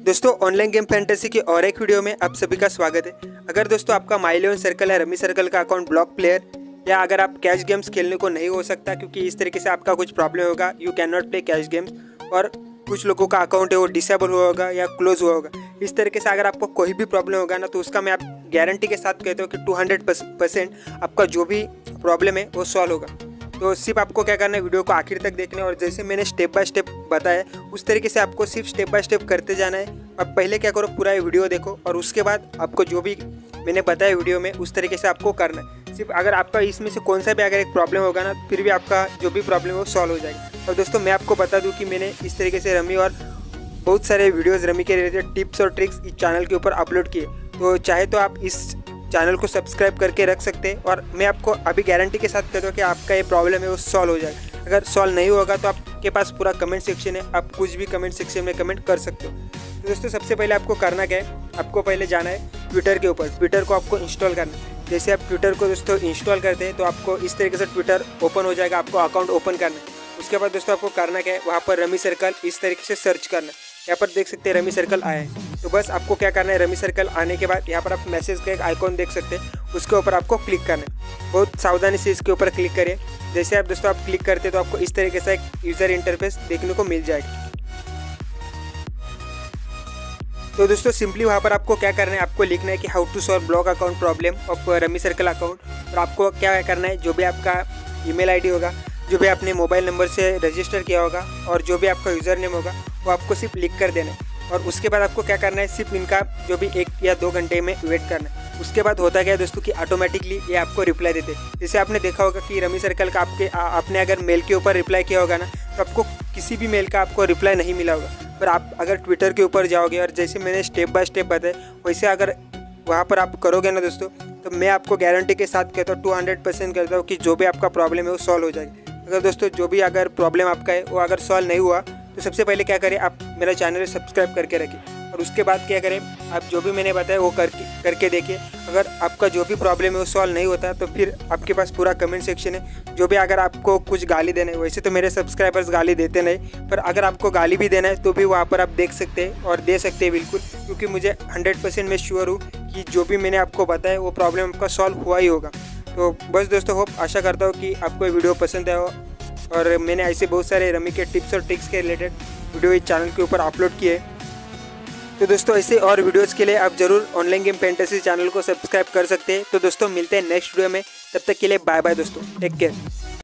दोस्तों online game fantasy की और एक वीडियो में आप सभी का स्वागत है। अगर दोस्तों आपका माई11 सर्कल है रमी सर्कल का अकाउंट ब्लॉक प्लेयर, या अगर आप कैश गेम्स खेलने को नहीं हो सकता क्योंकि इस तरीके से आपका कुछ प्रॉब्लम होगा, you can not play cash games, और कुछ लोगों का अकाउंट है वो डिसेबल हुआ होगा या क्लोज हुआ होगा, इस तरीके से अगर आपको कोई भी प्रॉब्लम होगा ना, तो उसका मैं आप गारंटी के साथ कहता हूँ कि 200% आपका जो भी प्रॉब्लम है वो सॉल्व होगा। तो सिर्फ आपको क्या करना है, वीडियो को आखिर तक देखना है और जैसे मैंने स्टेप बाय स्टेप बताया उस तरीके से आपको सिर्फ स्टेप बाय स्टेप करते जाना है। और पहले क्या करो, पूरा वीडियो देखो और उसके बाद आपको जो भी मैंने बताया वीडियो में उस तरीके से आपको करना है। सिर्फ अगर आपका इसमें से कौन सा भी अगर एक प्रॉब्लम होगा ना, फिर भी आपका जो भी प्रॉब्लम है वो सॉल्व हो जाएगा। और दोस्तों मैं आपको बता दूँ कि मैंने इस तरीके से रमी और बहुत सारे वीडियोज़ रमी के रिलेटेड टिप्स और ट्रिक्स इस चैनल के ऊपर अपलोड किए, तो चाहे तो आप इस चैनल को सब्सक्राइब करके रख सकते हैं। और मैं आपको अभी गारंटी के साथ कहता हूँ कि आपका ये प्रॉब्लम है वो सॉल्व हो जाएगा। अगर सॉल्व नहीं होगा तो आपके पास पूरा कमेंट सेक्शन है, आप कुछ भी कमेंट सेक्शन में कमेंट कर सकते हो। तो दोस्तों सबसे पहले आपको करना क्या है, आपको पहले जाना है ट्विटर के ऊपर। ट्विटर को आपको इंस्टॉल करना है। जैसे आप ट्विटर को दोस्तों इंस्टॉल करते हैं तो आपको इस तरीके से ट्विटर ओपन हो जाएगा, आपको अकाउंट ओपन करना है। उसके बाद दोस्तों आपको करना क्या है, वहाँ पर रमी सर्कल इस तरीके से सर्च करना है। यहाँ पर देख सकते हैं रमी सर्कल आया है, तो बस आपको क्या करना है, रमी सर्कल आने के बाद यहाँ पर आप मैसेज का एक आइकॉन देख सकते हैं, उसके ऊपर आपको क्लिक करना है। बहुत सावधानी से इसके ऊपर क्लिक करिए। जैसे आप दोस्तों आप क्लिक करते हैं तो आपको इस तरीके से एक यूज़र इंटरफेस देखने को मिल जाएगा। तो दोस्तों सिंपली वहाँ पर आपको क्या करना है, आपको लिखना है कि how to solve block account problem of rummy circle account. और आपको क्या करना है, जो भी आपका ईमेल आईडी होगा, जो भी आपने मोबाइल नंबर से रजिस्टर किया होगा और जो भी आपका यूज़र नेम होगा वो आपको सिर्फ लिख कर देना है। और उसके बाद आपको क्या करना है, सिर्फ इनका जो भी 1 या 2 घंटे में वेट करना है। उसके बाद होता क्या है दोस्तों कि ऑटोमेटिकली ये आपको रिप्लाई देते हैं। जैसे आपने देखा होगा कि रमी सर्कल का आपने अगर मेल के ऊपर रिप्लाई किया होगा ना, तो आपको किसी भी मेल का आपको रिप्लाई नहीं मिला होगा। पर आप अगर ट्विटर के ऊपर जाओगे और जैसे मैंने स्टेप बाय स्टेप बताया वैसे अगर वहाँ पर आप करोगे ना दोस्तों, तो मैं आपको गारंटी के साथ कहता हूँ 200% कहता हूँ कि जो भी आपका प्रॉब्लम है वो सॉल्व हो जाएगी। अगर दोस्तों जो भी अगर प्रॉब्लम आपका है वो अगर सॉल्व नहीं हुआ तो सबसे पहले क्या करें, आप मेरा चैनल सब्सक्राइब करके रखिए। और उसके बाद क्या करें, आप जो भी मैंने बताया वो करके देखिए। अगर आपका जो भी प्रॉब्लम है वो सॉल्व नहीं होता तो फिर आपके पास पूरा कमेंट सेक्शन है। जो भी अगर आपको कुछ गाली देना है, वैसे तो मेरे सब्सक्राइबर्स गाली देते नहीं, पर अगर आपको गाली भी देना है तो भी वहाँ पर आप देख सकते हैं और दे सकते हैं बिल्कुल, क्योंकि मुझे 100% मैं श्योर हूँ कि जो भी मैंने आपको बताया वो प्रॉब्लम आपका सॉल्व हुआ ही होगा। तो बस दोस्तों होप आशा करता हूँ कि आपको ये वीडियो पसंद आया हो। और मैंने ऐसे बहुत सारे रमी के टिप्स और ट्रिक्स के रिलेटेड वीडियो इस चैनल के ऊपर अपलोड किए। तो दोस्तों ऐसे और वीडियोज़ के लिए आप ज़रूर ऑनलाइन गेम फैंटेसी चैनल को सब्सक्राइब कर सकते हैं। तो दोस्तों मिलते हैं नेक्स्ट वीडियो में, तब तक के लिए बाय बाय दोस्तों, टेक केयर।